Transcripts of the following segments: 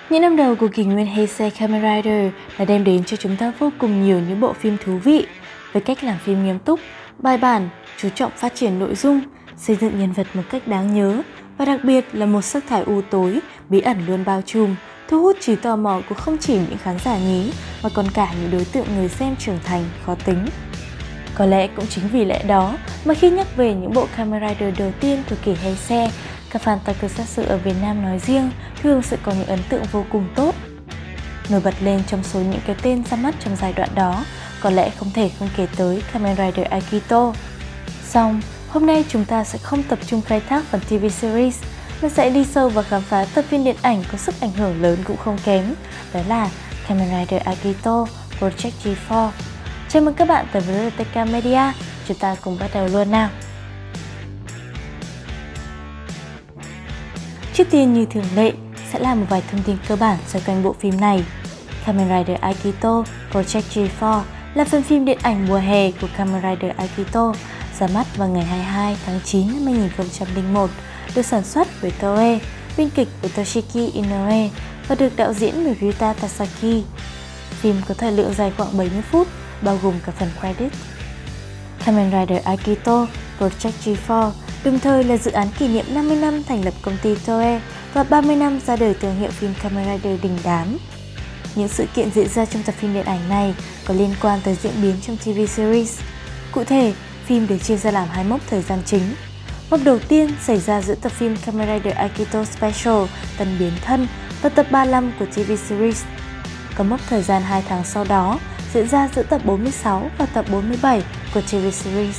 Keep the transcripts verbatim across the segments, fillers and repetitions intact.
Những năm đầu của kỷ nguyên Heisei Kamen Rider đã đem đến cho chúng ta vô cùng nhiều những bộ phim thú vị, với cách làm phim nghiêm túc, bài bản, chú trọng phát triển nội dung, xây dựng nhân vật một cách đáng nhớ và đặc biệt là một sắc thái u tối, bí ẩn luôn bao trùm, thu hút trí tò mò của không chỉ những khán giả nhí mà còn cả những đối tượng người xem trưởng thành, khó tính. Có lẽ cũng chính vì lẽ đó mà khi nhắc về những bộ Kamen Rider đầu tiên của kỷ Heisei, các fan Tokusatsu ở Việt Nam nói riêng thường sẽ có những ấn tượng vô cùng tốt. Nổi bật lên trong số những cái tên ra mắt trong giai đoạn đó, có lẽ không thể không kể tới Kamen Rider Akito. Song, hôm nay chúng ta sẽ không tập trung khai thác phần ti vi series, mà sẽ đi sâu và khám phá tập phim điện ảnh có sức ảnh hưởng lớn cũng không kém, đó là Kamen Rider Akito Project G bốn. Chào mừng các bạn tới với rờ tê ca Media, chúng ta cùng bắt đầu luôn nào! Trước tiên như thường lệ, sẽ là một vài thông tin cơ bản xoay quanh bộ phim này. Kamen Rider Akito Project G bốn là phần phim điện ảnh mùa hè của Kamen Rider Akito, ra mắt vào ngày hai mươi hai tháng chín năm hai nghìn không trăm lẻ một, được sản xuất bởi Toei, biên kịch bởi Toshiki Inoue và được đạo diễn bởi Ryuta Tasaki. Phim có thời lượng dài khoảng bảy mươi phút, bao gồm cả phần credit. Kamen Rider Akito Project G bốn đồng thời là dự án kỷ niệm năm mươi năm thành lập công ty Toei và ba mươi năm ra đời thương hiệu phim Kamen Rider đình đám. Những sự kiện diễn ra trong tập phim điện ảnh này có liên quan tới diễn biến trong ti vi series. Cụ thể, phim được chia ra làm hai mốc thời gian chính. Mốc đầu tiên xảy ra giữa tập phim Kamen Rider Akito Special Tân Biến Thân và tập ba mươi lăm của ti vi series. Còn mốc thời gian hai tháng sau đó diễn ra giữa tập bốn mươi sáu và tập bốn mươi bảy của ti vi series.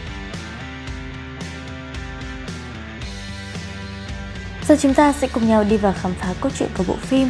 Giờ chúng ta sẽ cùng nhau đi vào khám phá cốt truyện của bộ phim.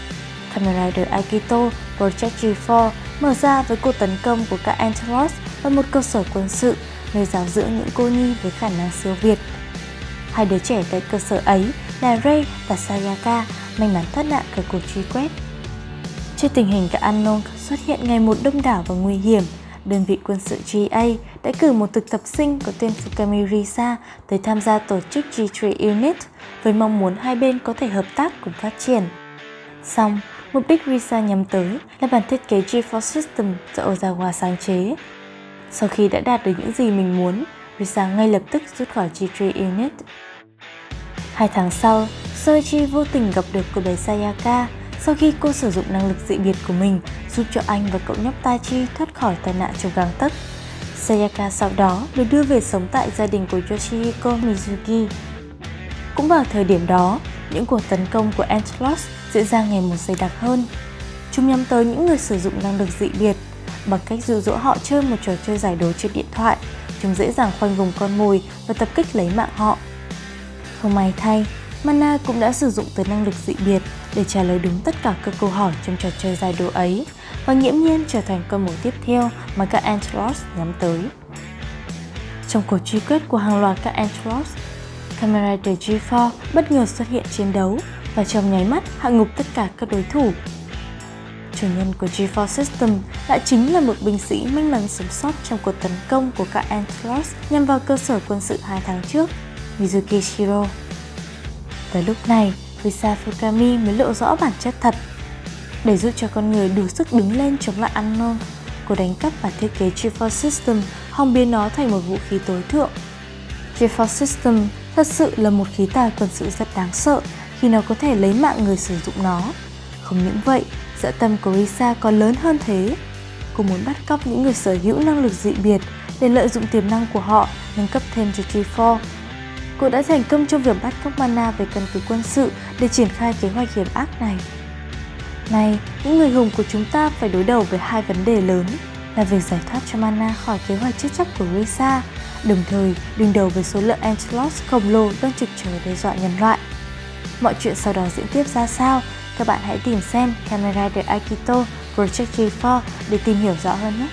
Kamen Rider Akito Project G bốn mở ra với cuộc tấn công của các Antelos vào một cơ sở quân sự nơi giáo dưỡng những cô nhi với khả năng siêu việt. Hai đứa trẻ tại cơ sở ấy là Rei và Sayaka may mắn thoát nạn khỏi cuộc truy quét. Trước tình hình các Unknown xuất hiện ngày một đông đảo và nguy hiểm, đơn vị quân sự giê a đã cử một thực tập sinh có tên Fukami Risa tới tham gia tổ chức G ba Unit với mong muốn hai bên có thể hợp tác cùng phát triển. Song, mục đích Risa nhắm tới là bản thiết kế G bốn System do Ozawa sáng chế. Sau khi đã đạt được những gì mình muốn, Risa ngay lập tức rút khỏi G ba Unit. Hai tháng sau, Soichi vô tình gặp được cô bé Sayaka sau khi cô sử dụng năng lực dị biệt của mình giúp cho anh và cậu nhóc Taichi thoát khỏi tai nạn trong gang tấc. Sayaka sau đó được đưa về sống tại gia đình của Yoshihiko Mizuki. Cũng vào thời điểm đó, những cuộc tấn công của Antelos diễn ra ngày một dày đặc hơn. Chúng nhắm tới những người sử dụng năng lực dị biệt. Bằng cách dụ dỗ họ chơi một trò chơi giải đố trên điện thoại, chúng dễ dàng khoanh vùng con mồi và tập kích lấy mạng họ. Không may thay, Mana cũng đã sử dụng tới năng lực dị biệt để trả lời đúng tất cả các câu hỏi trong trò chơi giải đố ấy và nghiễm nhiên trở thành con mồi tiếp theo mà các Antelos nhắm tới. Trong cuộc truy quét của hàng loạt các Antelos, Kamen Rider G bốn bất ngờ xuất hiện chiến đấu và trong nháy mắt hạ ngục tất cả các đối thủ. Chủ nhân của G bốn System lại chính là một binh sĩ may mắn sống sót trong cuộc tấn công của các Antelos nhằm vào cơ sở quân sự hai tháng trước, Mizuki Shiro. Tới lúc này, Risa Fukami mới lộ rõ bản chất thật. Để giúp cho con người đủ sức đứng lên chống lại Unknown, cô đánh cắp và thiết kế G bốn System, hòng biến nó thành một vũ khí tối thượng. G bốn System thật sự là một khí tài quân sự rất đáng sợ khi nó có thể lấy mạng người sử dụng nó. Không những vậy, dã tâm của Risa còn lớn hơn thế. Cô muốn bắt cóc những người sở hữu năng lực dị biệt để lợi dụng tiềm năng của họ nâng cấp thêm cho G bốn. Cô đã thành công trong việc bắt cóc Mana về căn cứ quân sự để triển khai kế hoạch hiểm ác này. Nay, những người hùng của chúng ta phải đối đầu với hai vấn đề lớn là việc giải thoát cho Mana khỏi kế hoạch chết chóc của Risa, đồng thời đương đầu với số lượng Antelos khổng lồ đang trực chờ đe dọa nhân loại. Mọi chuyện sau đó diễn tiếp ra sao? Các bạn hãy tìm xem Kamen Rider Akito Project G bốn để tìm hiểu rõ hơn nhé!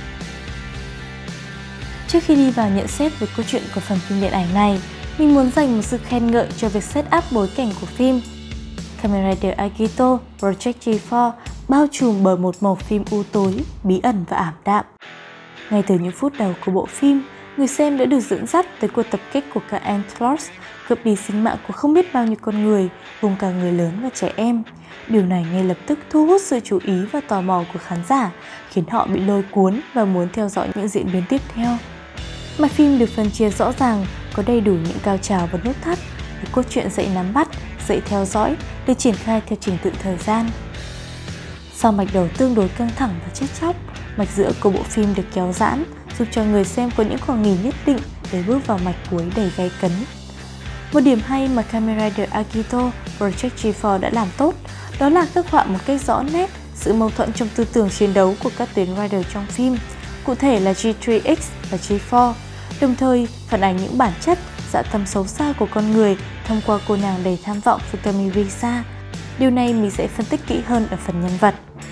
Trước khi đi vào nhận xét về câu chuyện của phần phim điện ảnh này, mình muốn dành một sự khen ngợi cho việc set up bối cảnh của phim. Kamen Rider Akito Project G bốn bao trùm bởi một màu phim u tối, bí ẩn và ảm đạm. Ngay từ những phút đầu của bộ phim, người xem đã được dẫn dắt tới cuộc tập kích của các Antlers, cướp đi sinh mạng của không biết bao nhiêu con người, gồm cả người lớn và trẻ em. Điều này ngay lập tức thu hút sự chú ý và tò mò của khán giả, khiến họ bị lôi cuốn và muốn theo dõi những diễn biến tiếp theo. Mạch phim được phân chia rõ ràng, có đầy đủ những cao trào và nút thắt, với cốt truyện dễ nắm bắt, dễ theo dõi, được triển khai theo trình tự thời gian. Sau mạch đầu tương đối căng thẳng và chết chóc, mạch giữa của bộ phim được kéo giãn, giúp cho người xem có những khoảng nghỉ nhất định để bước vào mạch cuối đầy gay cấn. Một điểm hay mà Kamen Rider Agito Project G bốn đã làm tốt, đó là khắc họa một cách rõ nét sự mâu thuẫn trong tư tưởng chiến đấu của các tuyến Rider trong phim, cụ thể là G ba X và G bốn, đồng thời phản ánh những bản chất, dã tâm xấu xa của con người thông qua cô nàng đầy tham vọng Fukami Risa. Điều này mình sẽ phân tích kỹ hơn ở phần nhân vật.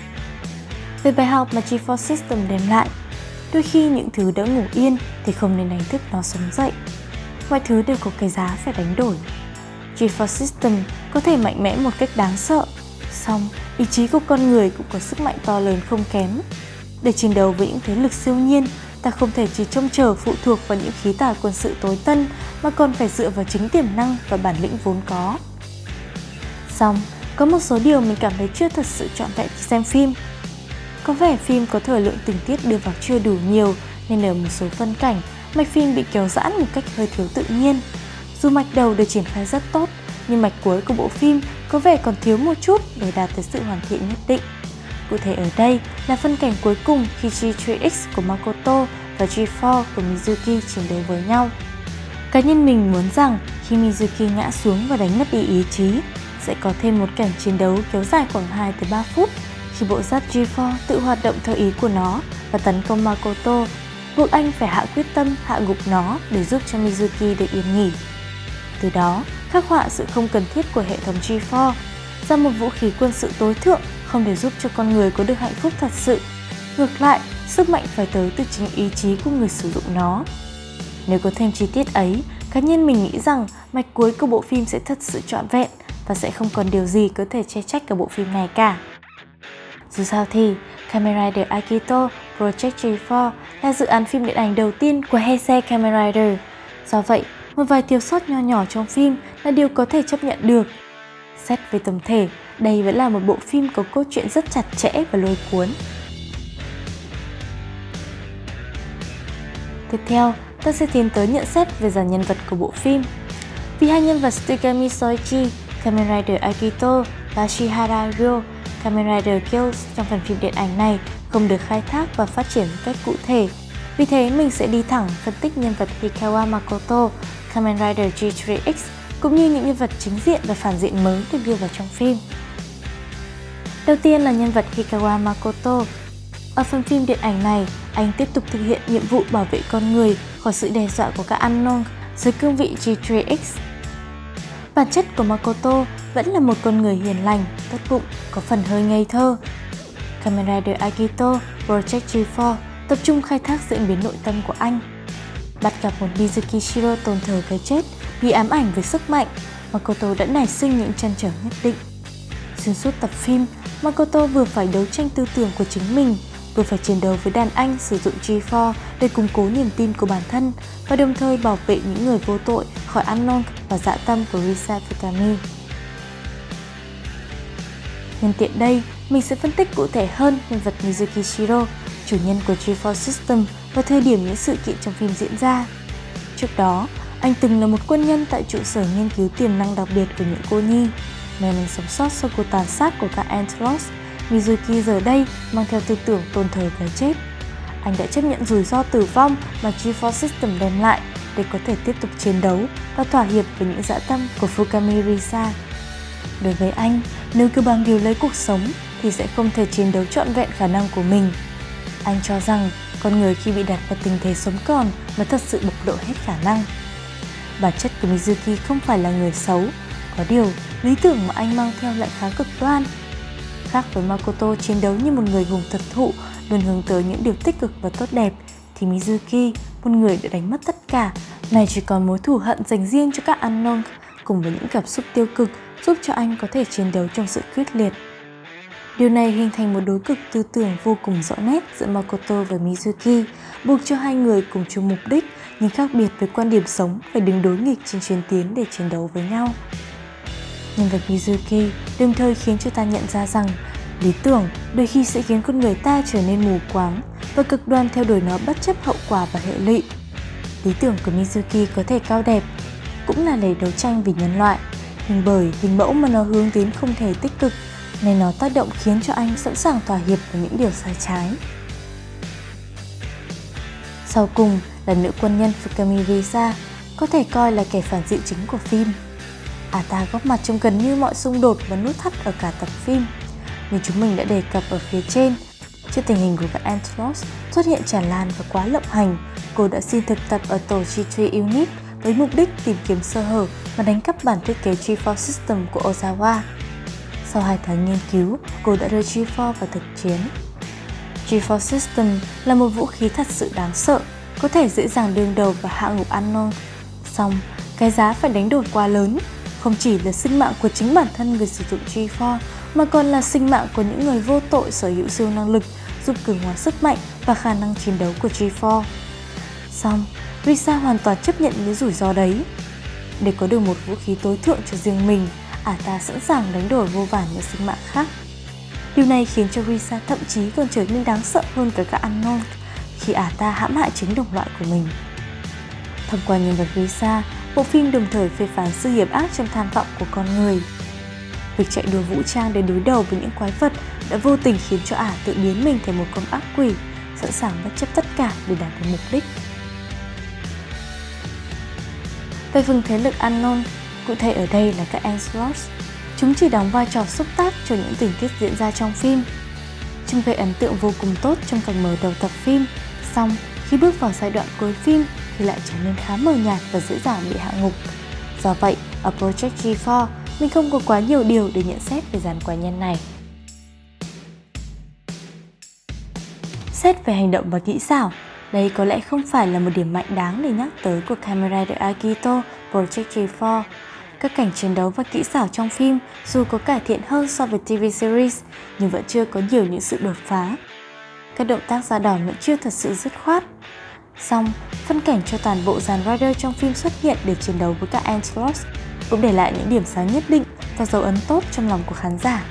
Về bài học mà G bốn System đem lại, đôi khi những thứ đã ngủ yên thì không nên đánh thức nó sống dậy. Mọi thứ đều có cái giá phải đánh đổi. G bốn System có thể mạnh mẽ một cách đáng sợ, song ý chí của con người cũng có sức mạnh to lớn không kém. Để chiến đấu với những thế lực siêu nhiên, ta không thể chỉ trông chờ phụ thuộc vào những khí tài quân sự tối tân, mà còn phải dựa vào chính tiềm năng và bản lĩnh vốn có. Song, có một số điều mình cảm thấy chưa thật sự trọn vẹn khi xem phim. Có vẻ phim có thời lượng tình tiết đưa vào chưa đủ nhiều, nên ở một số phân cảnh, mạch phim bị kéo giãn một cách hơi thiếu tự nhiên. Dù mạch đầu được triển khai rất tốt, nhưng mạch cuối của bộ phim có vẻ còn thiếu một chút để đạt tới sự hoàn thiện nhất định. Cụ thể ở đây là phân cảnh cuối cùng khi G ba X của Makoto và G bốn của Mizuki chiến đấu với nhau. Cá nhân mình muốn rằng khi Mizuki ngã xuống và đánh mất đi ý chí, sẽ có thêm một cảnh chiến đấu kéo dài khoảng hai tới ba phút khi bộ giáp G bốn tự hoạt động theo ý của nó và tấn công Makoto, buộc anh phải hạ quyết tâm hạ gục nó để giúp cho Mizuki được yên nghỉ. Từ đó, khắc họa sự không cần thiết của hệ thống G bốn, ra một vũ khí quân sự tối thượng không để giúp cho con người có được hạnh phúc thật sự. Ngược lại, sức mạnh phải tới từ chính ý chí của người sử dụng nó. Nếu có thêm chi tiết ấy, cá nhân mình nghĩ rằng mạch cuối của bộ phim sẽ thật sự trọn vẹn và sẽ không còn điều gì có thể chê trách cả bộ phim này cả. Dù sao thì, Kamen Rider Agito Project G bốn là dự án phim điện ảnh đầu tiên của Heisei Kamen Rider. Do vậy, một vài thiếu sót nho nhỏ trong phim là điều có thể chấp nhận được. Xét về tổng thể, đây vẫn là một bộ phim có cốt truyện rất chặt chẽ và lôi cuốn. Tiếp theo, ta sẽ tiến tới nhận xét về dàn nhân vật của bộ phim. Vì hai nhân vật Tsugami Soichi, Kamen Rider Agito và Shihara Ryo, Kamen Rider Kills trong phần phim điện ảnh này không được khai thác và phát triển một cách cụ thể. Vì thế mình sẽ đi thẳng phân tích nhân vật Hikawa Makoto, Kamen Rider G ba X cũng như những nhân vật chính diện và phản diện mới được đưa vào trong phim. Đầu tiên là nhân vật Hikawa Makoto. Ở phần phim điện ảnh này, anh tiếp tục thực hiện nhiệm vụ bảo vệ con người khỏi sự đe dọa của các Unknown dưới cương vị G ba X. Bản chất của Makoto vẫn là một con người hiền lành, tốt bụng, có phần hơi ngây thơ. Kamen Rider Agito Project G bốn tập trung khai thác diễn biến nội tâm của anh. Bắt gặp một Mizuki Shiro tồn thờ cái chết, bị ám ảnh với sức mạnh, Makoto đã nảy sinh những trăn trở nhất định. Xuyên suốt tập phim, Makoto vừa phải đấu tranh tư tưởng của chính mình, vừa phải chiến đấu với đàn anh sử dụng G bốn để củng cố niềm tin của bản thân và đồng thời bảo vệ những người vô tội khỏi Unknown và dã tâm của Risa Fukami. Nhân tiện đây, mình sẽ phân tích cụ thể hơn nhân vật Mizuki Shiro, chủ nhân của G bốn System vào thời điểm những sự kiện trong phim diễn ra. Trước đó, anh từng là một quân nhân tại trụ sở nghiên cứu tiềm năng đặc biệt của những cô nhi. May mắn sống sót sau cuộc tàn sát của các Antlers, Mizuki giờ đây mang theo tư tưởng tôn thờ cái chết. Anh đã chấp nhận rủi ro tử vong mà G bốn System đem lại để có thể tiếp tục chiến đấu và thỏa hiệp với những dã tâm của Fukami Risa. Đối với anh, nếu cứ bám víu lấy cuộc sống thì sẽ không thể chiến đấu trọn vẹn khả năng của mình. Anh cho rằng con người khi bị đặt vào tình thế sống còn mới thật sự bộc lộ hết khả năng. Bản chất của Mizuki không phải là người xấu, có điều lý tưởng mà anh mang theo lại khá cực đoan. Khác với Makoto chiến đấu như một người hùng thực thụ, luôn hướng tới những điều tích cực và tốt đẹp, thì Mizuki, một người đã đánh mất tất cả, này chỉ còn mối thù hận dành riêng cho các Unknown cùng với những cảm xúc tiêu cực giúp cho anh có thể chiến đấu trong sự quyết liệt. Điều này hình thành một đối cực tư tưởng vô cùng rõ nét giữa Makoto và Mizuki, buộc cho hai người cùng chung mục đích nhưng khác biệt về quan điểm sống phải đứng đối nghịch trên chuyến tiến để chiến đấu với nhau. Nhân vật Mizuki đồng thời khiến cho ta nhận ra rằng lý tưởng đôi khi sẽ khiến con người ta trở nên mù quáng và cực đoan theo đuổi nó bất chấp hậu quả và hệ lụy. Lý tưởng của Mizuki có thể cao đẹp, cũng là để đấu tranh vì nhân loại, nhưng bởi hình mẫu mà nó hướng đến không thể tích cực, nên nó tác động khiến cho anh sẵn sàng thỏa hiệp với những điều sai trái. Sau cùng là nữ quân nhân Fukami Risa, có thể coi là kẻ phản diện chính của phim. Ả ta góp mặt trong gần như mọi xung đột và nút thắt ở cả tập phim. Như chúng mình đã đề cập ở phía trên, trước tình hình của Antelos xuất hiện tràn lan và quá lộng hành, cô đã xin thực tập ở tổ G ba Unit với mục đích tìm kiếm sơ hở và đánh cắp bản thiết kế G bốn System của Ozawa. Sau hai tháng nghiên cứu, cô đã đưa G bốn vào thực chiến. G bốn System là một vũ khí thật sự đáng sợ, có thể dễ dàng đương đầu và hạ gục Unknown. Song, cái giá phải đánh đổi quá lớn, không chỉ là sinh mạng của chính bản thân người sử dụng G bốn, mà còn là sinh mạng của những người vô tội sở hữu siêu năng lực giúp cường hóa sức mạnh và khả năng chiến đấu của G bốn. Song, Risa hoàn toàn chấp nhận những rủi ro đấy. Để có được một vũ khí tối thượng cho riêng mình, Ả ta sẵn sàng đánh đổi vô vàn những sinh mạng khác. Điều này khiến cho Risa thậm chí còn trở nên đáng sợ hơn cả các Unknown khi Ả ta hãm hại chính đồng loại của mình. Thông qua nhân vật Risa, bộ phim đồng thời phê phán sự hiểm ác trong tham vọng của con người. Việc chạy đua vũ trang để đối đầu với những quái vật đã vô tình khiến cho Ả tự biến mình thành một con ác quỷ, sẵn sàng bất chấp tất cả để đạt được mục đích. Về phần thế lực Unknown, cụ thể ở đây là các Antelos, chúng chỉ đóng vai trò xúc tác cho những tình tiết diễn ra trong phim. Chúng gây ấn tượng vô cùng tốt trong cảnh mở đầu tập phim, song khi bước vào giai đoạn cuối phim thì lại trở nên khá mờ nhạt và dễ dàng bị hạ ngục. Do vậy, ở Project G bốn, mình không có quá nhiều điều để nhận xét về dàn quái nhân này. Xét về hành động và kỹ xảo, đây có lẽ không phải là một điểm mạnh đáng để nhắc tới của Kamen Rider Akito Project G bốn. Các cảnh chiến đấu và kỹ xảo trong phim dù có cải thiện hơn so với ti vi series, nhưng vẫn chưa có nhiều những sự đột phá. Các động tác ra đòn vẫn chưa thật sự dứt khoát. Song, phân cảnh cho toàn bộ dàn Rider trong phim xuất hiện để chiến đấu với các Antelos cũng để lại những điểm sáng nhất định và dấu ấn tốt trong lòng của khán giả.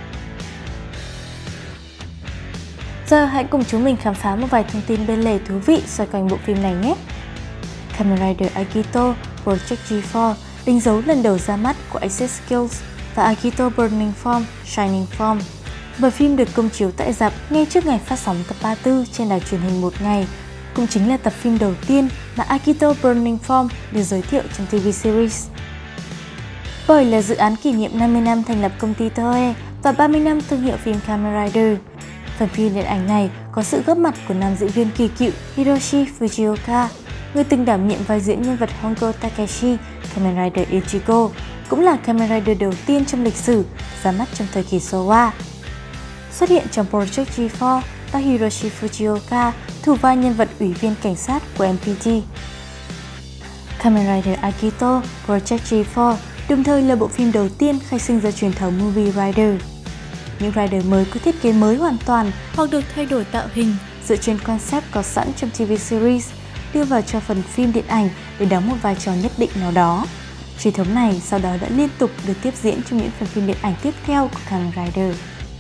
Giờ hãy cùng chúng mình khám phá một vài thông tin bên lề thú vị xoay quanh bộ phim này nhé! Kamen Rider Akito Project G bốn đánh dấu lần đầu ra mắt của Access Skills và Akito Burning Form Shining Form. Bộ phim được công chiếu tại rạp ngay trước ngày phát sóng tập ba mươi tư trên đài truyền hình một ngày, cũng chính là tập phim đầu tiên mà Akito Burning Form được giới thiệu trong ti vi series. Bởi là dự án kỷ niệm năm mươi năm thành lập công ty Toei và ba mươi năm thương hiệu phim Kamen Rider, phần phim điện ảnh này có sự góp mặt của nam diễn viên kỳ cựu Hiroshi Fujioka, người từng đảm nhiệm vai diễn nhân vật Hongo Takeshi, Kamen Rider Ichigo, cũng là Kamen Rider đầu tiên trong lịch sử ra mắt trong thời kỳ Showa. Xuất hiện trong Project G bốn là Hiroshi Fujioka, thủ vai nhân vật ủy viên cảnh sát của em pê tê. Kamen Rider Akito Project G bốn đồng thời là bộ phim đầu tiên khai sinh ra truyền thống Movie Rider. Những Rider mới có thiết kế mới hoàn toàn hoặc được thay đổi tạo hình dựa trên concept có sẵn trong ti vi series, đưa vào cho phần phim điện ảnh để đóng một vai trò nhất định nào đó. Truyền thống này sau đó đã liên tục được tiếp diễn trong những phần phim điện ảnh tiếp theo của Kamen Rider.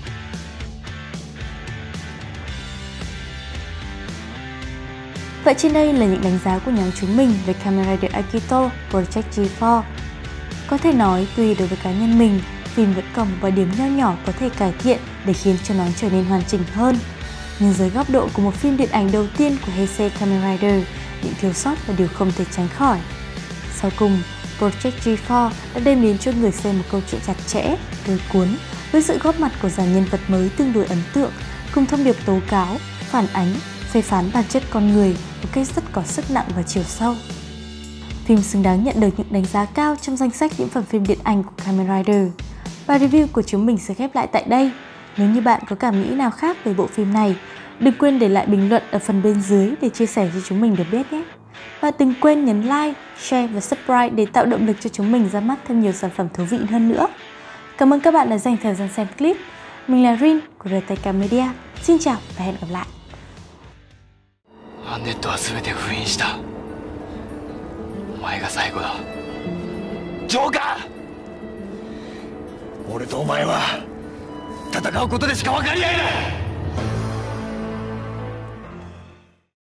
Vậy trên đây là những đánh giá của nhóm chúng mình về Kamen Rider Akito Project G bốn. Có thể nói tùy đối với cá nhân mình, phim vẫn còn một vài điểm nho nhỏ có thể cải thiện để khiến cho nó trở nên hoàn chỉnh hơn. Nhưng dưới góc độ của một phim điện ảnh đầu tiên của Heisei Kamen Rider, những thiếu sót là điều không thể tránh khỏi. Sau cùng, Project G bốn đã đem đến cho người xem một câu chuyện chặt chẽ, lôi cuốn với sự góp mặt của dàn nhân vật mới tương đối ấn tượng, cùng thông điệp tố cáo, phản ánh, phê phán bản chất con người một cách rất có sức nặng và chiều sâu. Phim xứng đáng nhận được những đánh giá cao trong danh sách những phần phim điện ảnh của Kamen Rider. Và review của chúng mình sẽ khép lại tại đây. Nếu như bạn có cảm nghĩ nào khác về bộ phim này, đừng quên để lại bình luận ở phần bên dưới để chia sẻ cho chúng mình được biết nhé. Và đừng quên nhấn like, share và subscribe để tạo động lực cho chúng mình ra mắt thêm nhiều sản phẩm thú vị hơn nữa. Cảm ơn các bạn đã dành thời gian xem clip. Mình là Rin của rờ tê ca Media. Xin chào và hẹn gặp lại. アンネットは全て封印した。お前が最後だ。ジョーカー。俺とお前は戦うことでしか分かり合えない。